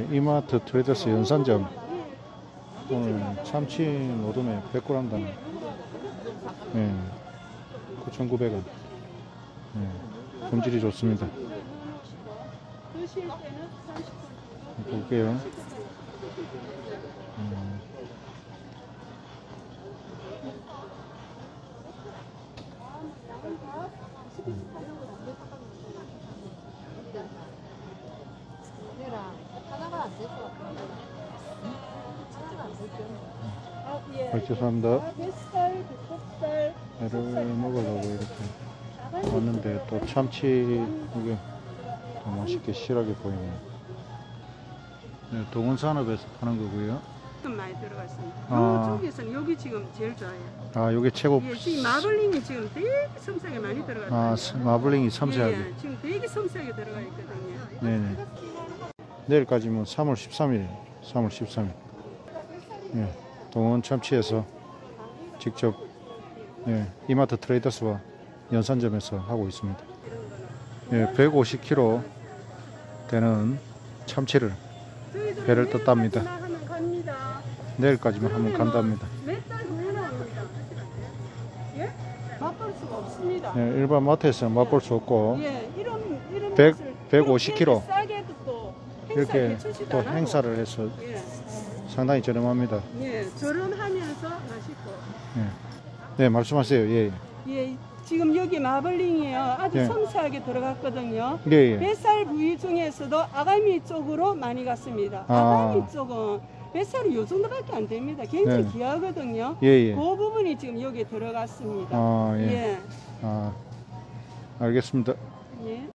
예, 이마트 트레이더스 연산점. 오늘 참치 노름에 100g당 예, 9,900원. 예, 품질이 좋습니다. 볼게요. 하나가 안 될 것 같아요. 죄송합니다. 뱃살, 족살, 애를 먹으려고 이렇게 왔는데 또 참치 이게 더 맛있게 실하게 보이네요. 네, 동원산업에서 파는 거고요. 많이 들어가 있습니다. 아. 이쪽에서는 여기 지금 제일 좋아요. 아, 요게 최고. 예, 지금 마블링이 지금 되게 섬세하게 많이 들어가 있어요. 아, 마블링이 섬세하게. 예, 지금 되게 섬세하게 들어가 있거든요. 네네. 내일까지면 3월 13일, 3월 13일. 예, 동원 참치에서 직접 예, 이마트 트레이더스와 연산점에서 하고 있습니다. 예, 150kg 되는 참치를 배를 떴답니다. 내일까지만 하면 간답니다. 몇 달 후에 나옵니다. 예? 맛볼 수가 없습니다. 예, 일반 마트에서는 맛볼 수 없고 예, 이런 150kg 싸게도 또 이렇게 또 행사를 해서 예, 상당히 저렴합니다. 예, 저렴하면서 맛있고. 예. 네, 말씀하세요. 예, 예, 지금 여기 마블링이요. 아주 예. 섬세하게 들어갔거든요. 예, 예. 뱃살 부위 중에서도 아가미 쪽으로 많이 갔습니다. 아. 아가미 쪽은 뱃살이 요 정도밖에 안 됩니다. 굉장히 네. 귀하거든요. 예, 예. 그 부분이 지금 여기에 들어갔습니다. 아, 예. 예. 아, 알겠습니다. 예.